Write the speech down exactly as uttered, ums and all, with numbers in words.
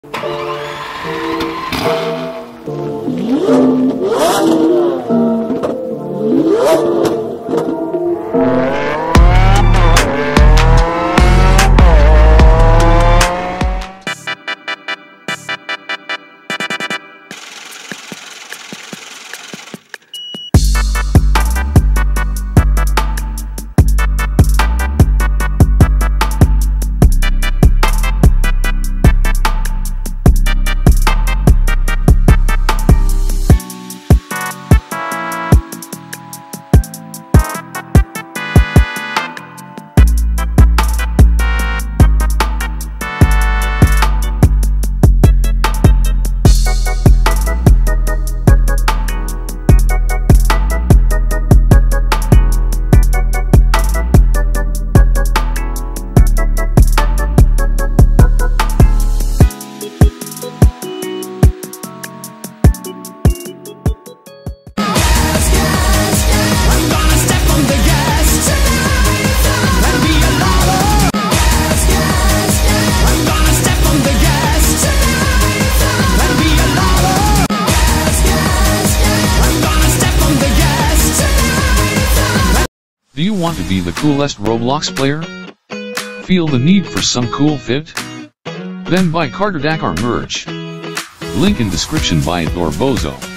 Do you want to be the coolest Roblox player? Feel the need for some cool fit? Then buy CarterDaCar merch. Link in description. Buy it or bozo.